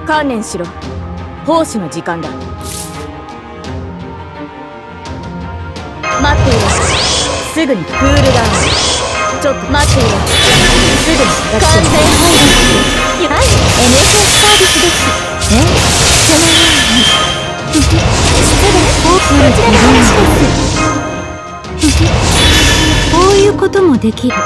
観念しろ。奉仕の時間だ。待っていろ。すぐにクールダウン。ちょっと待っていろ。すぐに完全配慮。はい、NHS サービスです。そのように。失礼。こちらの話です。こういうこともできる。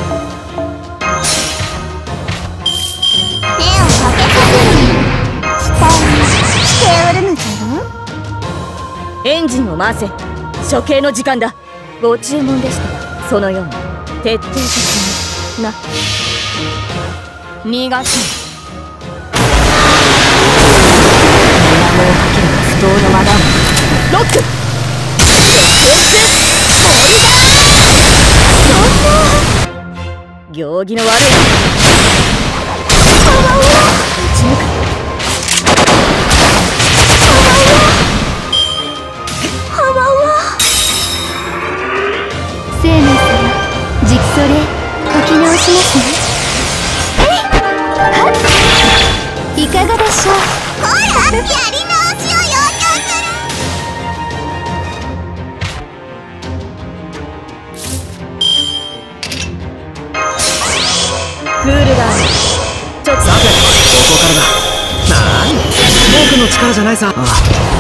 エンジンを回せ。処刑の時間だ。ご注文でしたらそのように徹底的にな。逃がす。水面をかける不当の間だ。ロック。行儀の悪い。打ち抜く。生命様、直それ書き直しますね。いかがでしょう。ほら、やり直しを要求する。クールダウン。ちょっとさて、ここからだ。なーに、僕の力じゃないさ。ああ、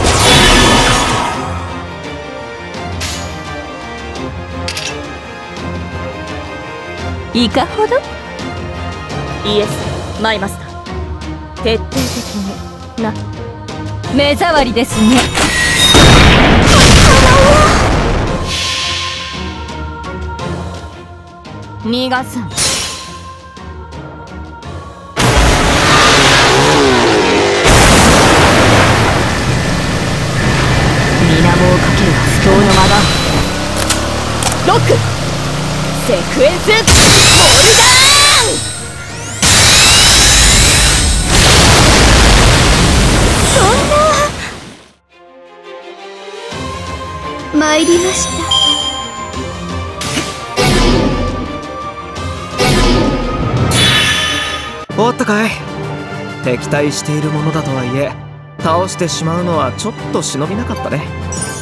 いかほど。イエス、マイマスター。徹底的にな。目障りですね。逃がさん。水面をかけるは不当の間だ。ロック。セクエンスモルダーン。そんな。参りました。 おっとかい。敵対しているものだとはいえ倒してしまうのはちょっと忍びなかったね。